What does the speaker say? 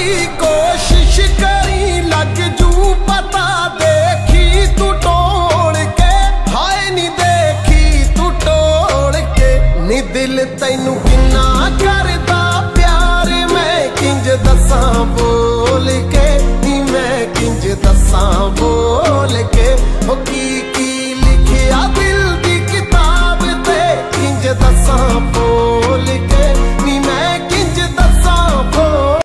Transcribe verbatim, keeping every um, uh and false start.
दी कोशिश करी लग जू पता, देखी तू टोल के, हाय नी देखी तू टोल के। नी दिल तैनू किन्ना करदा प्यार, मैं किंज दसां।